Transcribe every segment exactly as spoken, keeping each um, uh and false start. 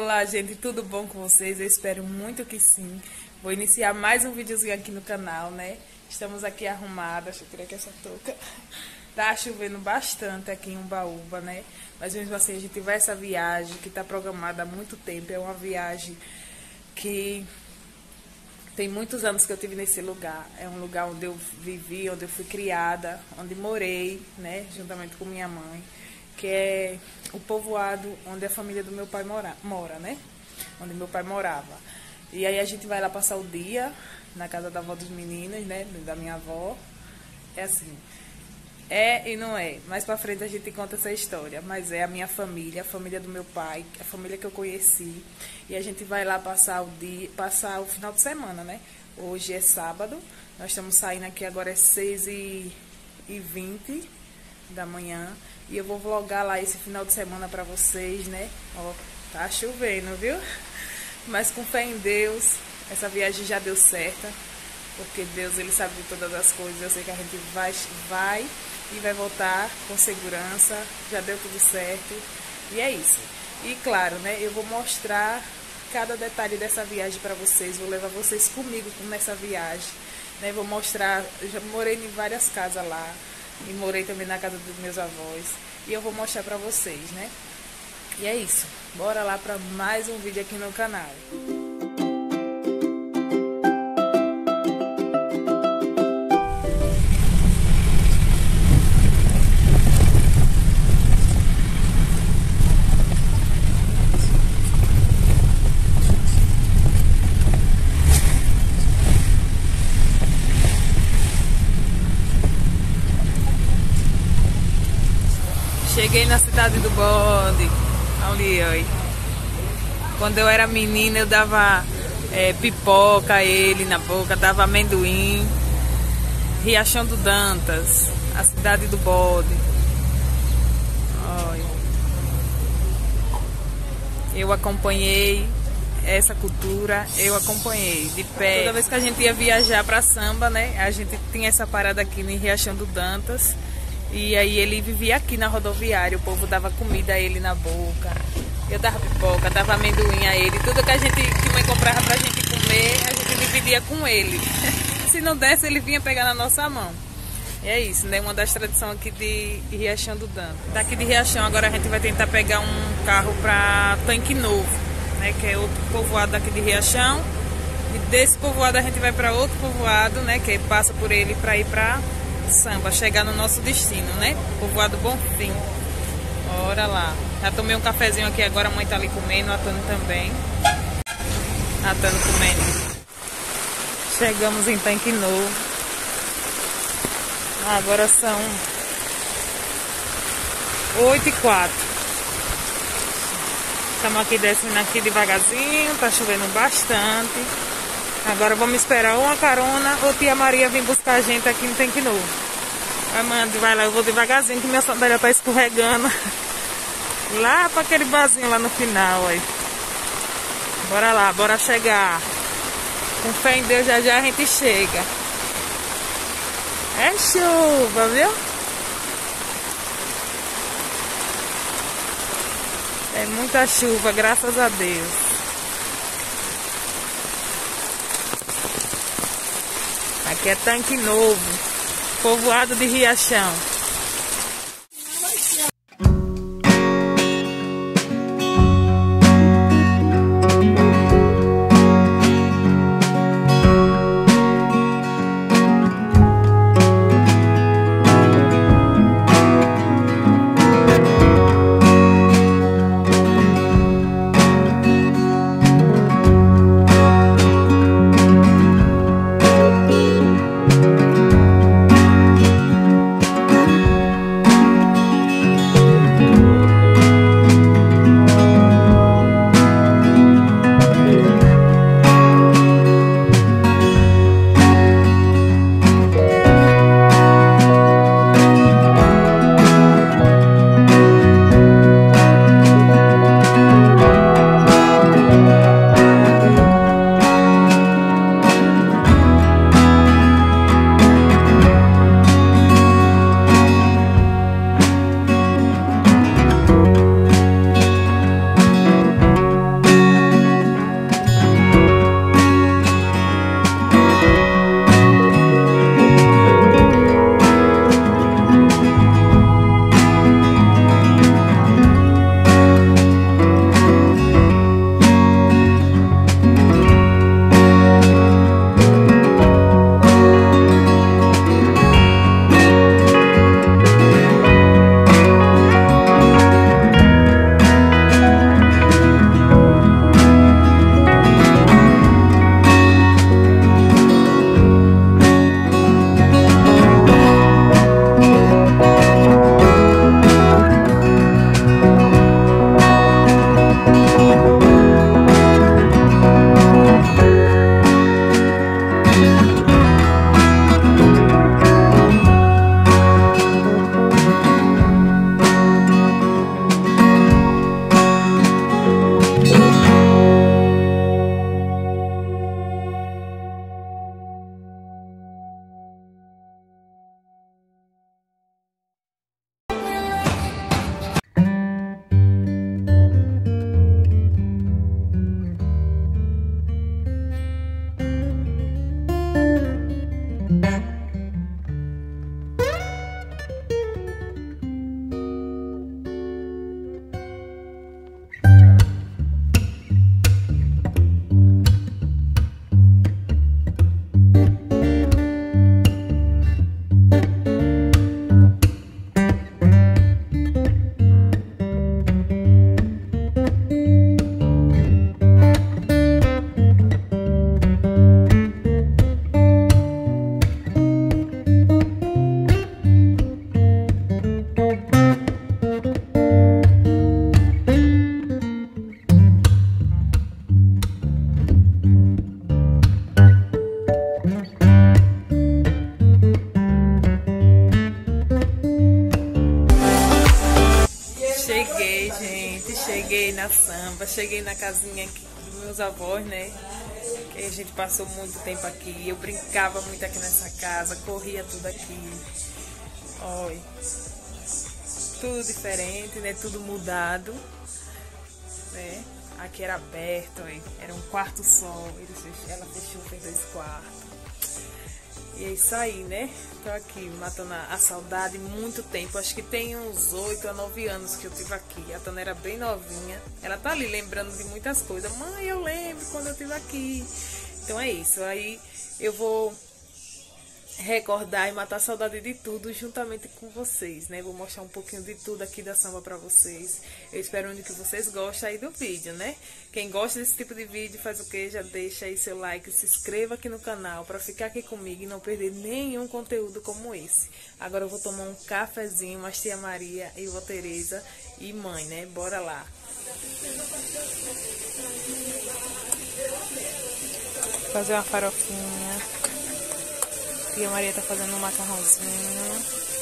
Olá, gente, tudo bom com vocês? Eu espero muito que sim. Vou iniciar mais um videozinho aqui no canal, né? Estamos aqui arrumadas. Deixa eu tirar aqui essa touca. Tá chovendo bastante aqui em Umbaúba, né? Mas mesmo assim a gente vai essa viagem que tá programada há muito tempo. É uma viagem que tem muitos anos que eu tive nesse lugar. É um lugar onde eu vivi, onde eu fui criada, onde morei, né? Juntamente com minha mãe. Que é o povoado onde a família do meu pai mora, mora, né? Onde meu pai morava. E aí a gente vai lá passar o dia na casa da avó dos meninos, né? Da minha avó. É assim, é e não é. Mais pra frente a gente conta essa história. Mas é a minha família, a família do meu pai, a família que eu conheci. E a gente vai lá passar o dia, passar o final de semana, né? Hoje é sábado. Nós estamos saindo aqui agora, é seis e vinte da manhã. E eu vou vlogar lá esse final de semana pra vocês, né? Ó, tá chovendo, viu? Mas com fé em Deus, essa viagem já deu certa. Porque Deus, Ele sabe de todas as coisas. Eu sei que a gente vai, vai e vai voltar com segurança. Já deu tudo certo. E é isso. E claro, né? Eu vou mostrar cada detalhe dessa viagem pra vocês. Vou levar vocês comigo nessa viagem, né? Vou mostrar... Eu já morei em várias casas lá. E morei também na casa dos meus avós. E eu vou mostrar pra vocês, né? E é isso. Bora lá pra mais um vídeo aqui no canal. Cheguei na cidade do bode. Ali, ó. Quando eu era menina, eu dava é, pipoca a ele na boca, dava amendoim. Riachão do Dantas, a cidade do bode. Olha. Eu acompanhei essa cultura, eu acompanhei de pé. Toda vez que a gente ia viajar para samba, né? A gente tinha essa parada aqui no Riachão do Dantas. E aí ele vivia aqui na rodoviária, o povo dava comida a ele na boca, eu dava pipoca, dava amendoim a ele, tudo que a gente, que mãe comprava pra gente comer, a gente dividia com ele. Se não desse, ele vinha pegar na nossa mão. E é isso, né? Uma das tradições aqui de Riachão do Dantas. Daqui de Riachão, agora a gente vai tentar pegar um carro pra Tanque Novo, né? Que é outro povoado daqui de Riachão. E desse povoado a gente vai pra outro povoado, né? Que passa por ele pra ir pra samba, chegar no nosso destino, né? Povoado Bonfim. Bora lá. Já tomei um cafezinho aqui agora, a mãe tá ali comendo, a Tânia também. A Tânia comendo. Chegamos em Tanque Novo. Agora são oito e quatro. Estamos aqui descendo aqui devagarzinho, tá chovendo bastante. Agora vamos esperar uma carona ou tia Maria vir buscar a gente aqui no Tanque Novo. Vai, mãe, vai lá, eu vou devagarzinho que minha sandália tá escorregando. Lá para aquele barzinho lá no final, aí. Bora lá, bora chegar. Com fé em Deus, já já a gente chega. É chuva, viu? É muita chuva, graças a Deus. Aqui é Tanque Novo, povoado de Riachão. samba. Cheguei na casinha aqui dos meus avós, né? Que a gente passou muito tempo aqui. Eu brincava muito aqui nessa casa, corria tudo aqui. Olha, tudo diferente, né? Tudo mudado, né? Aqui era aberto, olha. Era um quarto só. Ela fechou, fez dois quartos. E é isso aí, né? Tô aqui matando a saudade muito tempo. Acho que tem uns oito a nove anos que eu tive aqui. A Tana era bem novinha. Ela tá ali lembrando de muitas coisas. Mãe, eu lembro quando eu tive aqui. Então é isso. Aí eu vou recordar e matar a saudade de tudo juntamente com vocês, né? Vou mostrar um pouquinho de tudo aqui da samba pra vocês. Eu espero que vocês gostem aí do vídeo, né? Quem gosta desse tipo de vídeo faz o que? Já deixa aí seu like, se inscreva aqui no canal pra ficar aqui comigo e não perder nenhum conteúdo como esse. Agora eu vou tomar um cafezinho, mas tia Maria e vó Tereza e mãe, né? Bora lá. Fazer uma farofinha. Tia Maria tá fazendo um macarrãozinho.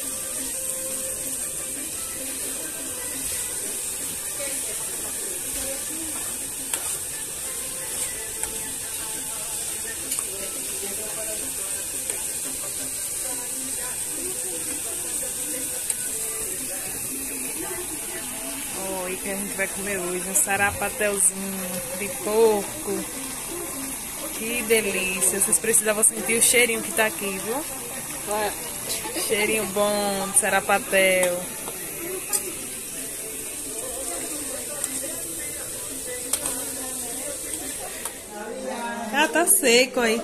Oi, que a gente vai comer hoje um sarapatéuzinho de porco. Que delícia, vocês precisavam sentir o cheirinho que tá aqui, viu? Cheirinho bom de sarapatel. Ah, tá seco aí.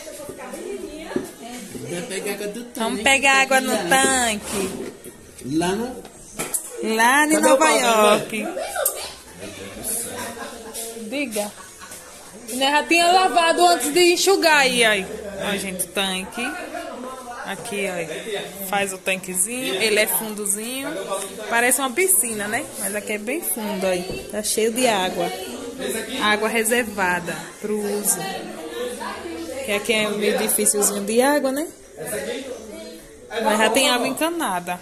Vamos pegar água no tanque. Lá no... Lá em Nova York. Diga. Né, já tinha lavado antes de enxugar aí, aí. Ó, gente, o tanque. Aqui, ó. Faz o tanquezinho. Ele é fundozinho. Parece uma piscina, né? Mas aqui é bem fundo, aí. Tá cheio de água. Água reservada pro uso. Que aqui é um edifíciozinho de água, né? Mas já tem água encanada.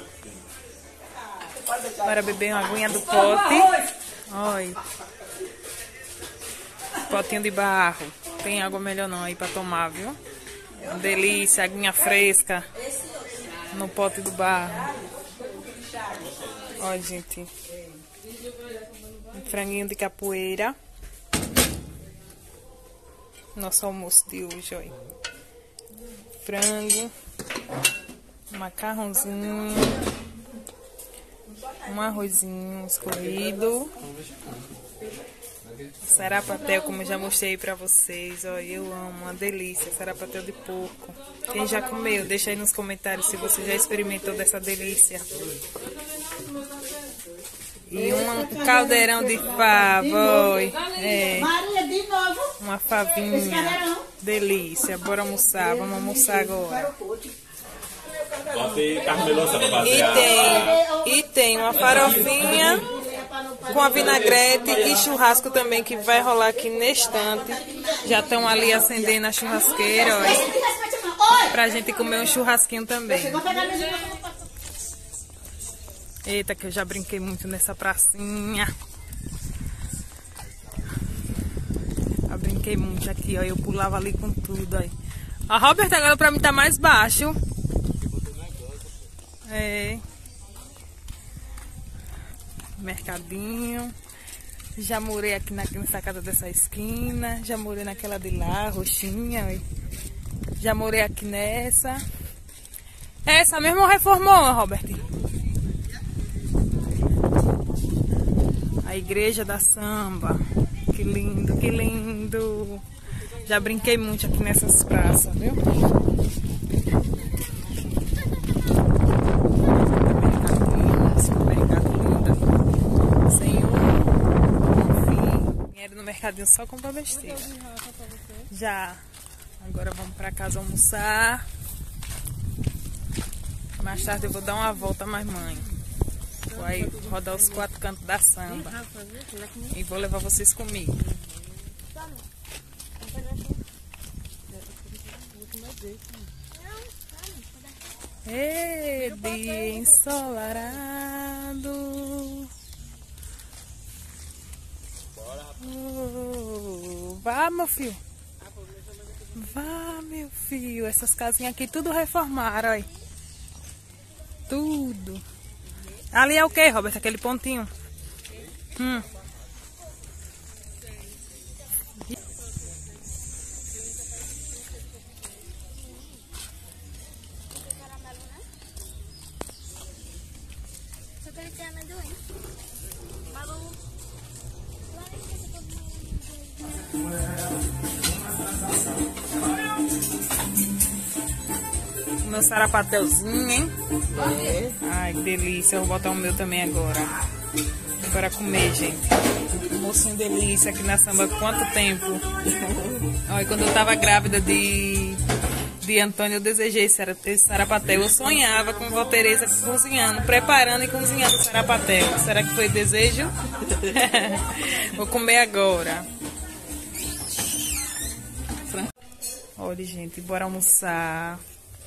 Bora beber uma aguinha do pote. Olha. Potinho de barro. Tem água melhor não aí pra tomar, viu? Uma delícia, aguinha fresca no pote do barro. Olha, gente. Um franguinho de capoeira. Nosso almoço de hoje, olha. Frango. Macarrãozinho. Um arrozinho escorrido. Sarapatel, como eu já mostrei pra vocês, ó, eu amo, uma delícia, sarapatel de porco. Quem já comeu, deixa aí nos comentários se você já experimentou dessa delícia. E um caldeirão de fava, oi, é, uma favinha, delícia, bora almoçar, vamos almoçar agora. E tem, e tem uma farofinha com a vinagrete e churrasco também, que vai rolar aqui neste instante. Já estão ali acendendo a churrasqueira, ó, pra gente comer um churrasquinho também. Eita, que eu já brinquei muito nessa pracinha. Eu brinquei muito aqui, ó. Eu pulava ali com tudo, aí. A Robert agora pra mim tá mais baixo. É. Mercadinho. Já morei aqui na, nessa casa dessa esquina. Já morei naquela de lá, roxinha. Ó. Já morei aqui nessa. Essa mesmo reformou, Robert? A igreja da samba. Que lindo, que lindo. Já brinquei muito aqui nessas praças, viu? No mercadinho só comprar besteira. Já. Agora vamos pra casa almoçar. Mais tarde eu vou dar uma volta mais mãe. Vou aí rodar os quatro cantos da samba. E vou levar vocês comigo. Ei, dia ensolarado. Oh, vá, meu filho. Vá, meu filho. Essas casinhas aqui tudo reformaram, olha. Tudo. Ali é o que, Roberto? Aquele pontinho. Hum. Meu sarapateuzinho, hein? É. Ai, que delícia. Eu vou botar o meu também agora. Para comer, gente. Mocinho delícia aqui na Samba. Quanto tempo? Olha, quando eu tava grávida de, de Antônio, eu desejei esse sarapatel. Eu sonhava com a Tereza cozinhando, preparando e cozinhando o sarapatel. Será que foi desejo? Vou comer agora. Olha, gente, bora almoçar.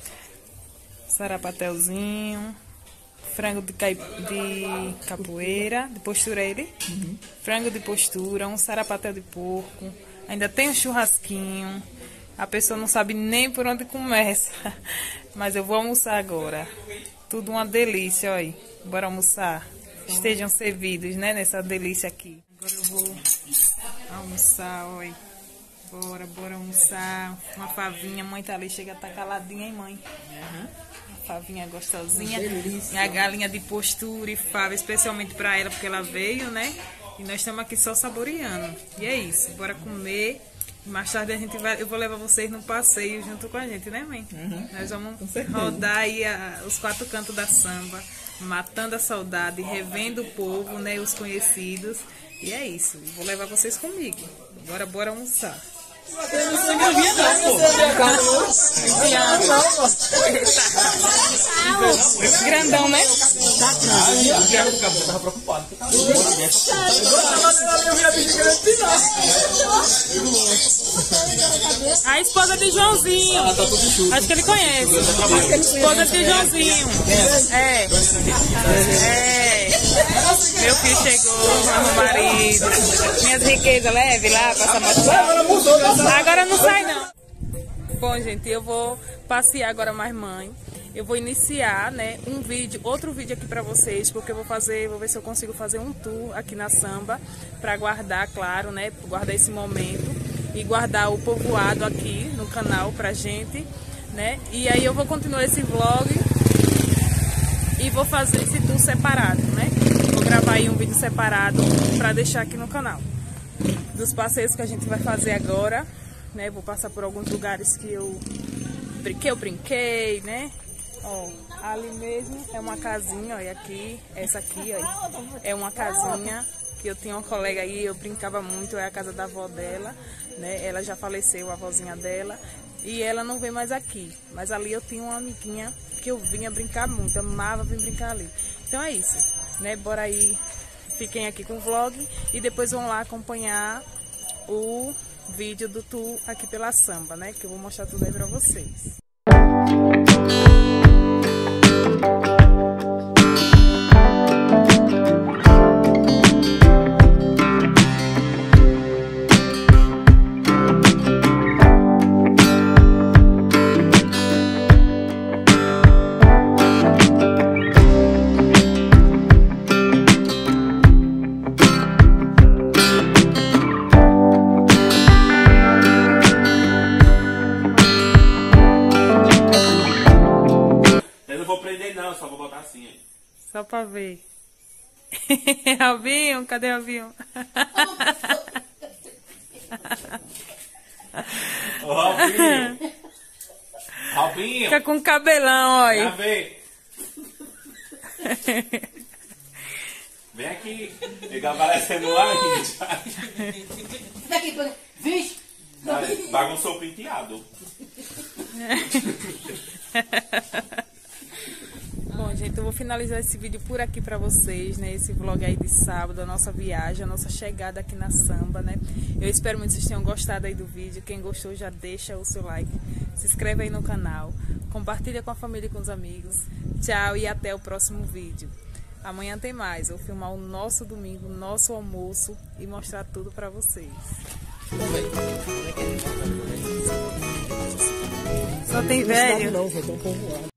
Sarapatelzinho, frango de, caip... de capoeira, de postura ele, uhum. Frango de postura, um sarapatel de porco, ainda tem um churrasquinho. A pessoa não sabe nem por onde começa, mas eu vou almoçar agora. Tudo uma delícia, olha. Bora almoçar. Estejam servidos, né, nessa delícia aqui. Agora eu vou almoçar, olha. Bora, bora almoçar. Uma favinha, mãe tá ali, chega a tá caladinha, hein, mãe? Uhum. Favinha gostosinha, a galinha de postura e fava, especialmente para ela, porque ela veio, né? E nós estamos aqui só saboreando. E é isso, bora comer. Mais tarde a gente vai, eu vou levar vocês num passeio junto com a gente, né, mãe? Uhum. Nós vamos rodar aí a, os quatro cantos da Samba, matando a saudade, revendo o povo, né? Os conhecidos. E é isso, vou levar vocês comigo. Agora bora almoçar. Grandão, né? Tava preocupado. A esposa de Joãozinho. Acho que ele conhece. Esposa de Joãozinho. É. É. Meu filho chegou, meu marido. Minhas riquezas, leve lá, passa mais. Agora não sai não. Bom, gente, eu vou passear agora mais mãe. Eu vou iniciar, né, um vídeo, outro vídeo aqui pra vocês, porque eu vou fazer, vou ver se eu consigo fazer um tour aqui na Samba, pra guardar, claro, né, guardar esse momento e guardar o povoado aqui no canal pra gente, né, e aí eu vou continuar esse vlog e vou fazer esse tour separado, né, vou gravar aí um vídeo separado pra deixar aqui no canal. Dos passeios que a gente vai fazer agora, né? Vou passar por alguns lugares que eu brinquei, eu brinquei, né? Ó, ali mesmo é uma casinha, olha aqui, essa aqui, ó, é uma casinha que eu tinha uma colega aí, eu brincava muito, é a casa da avó dela, né? Ela já faleceu, a avózinha dela, e ela não vem mais aqui. Mas ali eu tinha uma amiguinha que eu vinha brincar muito, amava vir brincar ali. Então é isso, né? Bora aí. Fiquem aqui com o vlog e depois vão lá acompanhar o vídeo do tour aqui pela Samba, né? Que eu vou mostrar tudo aí pra vocês. Só pra ver. Albinho, cadê Albinho? Ô, Albinho. Albinho. Fica com cabelão, olha. Já vem. Vem aqui. Fica aparecendo lá, gente. Vem aqui, vixe. Bagunçou o penteado. Bom, gente, eu vou finalizar esse vídeo por aqui pra vocês, né? Esse vlog aí de sábado, a nossa viagem, a nossa chegada aqui na Samba, né? Eu espero muito que vocês tenham gostado aí do vídeo. Quem gostou já deixa o seu like, se inscreve aí no canal, compartilha com a família e com os amigos. Tchau e até o próximo vídeo. Amanhã tem mais. Vou filmar o nosso domingo, nosso almoço e mostrar tudo pra vocês. Só tem velho? Não, só tem um povoado.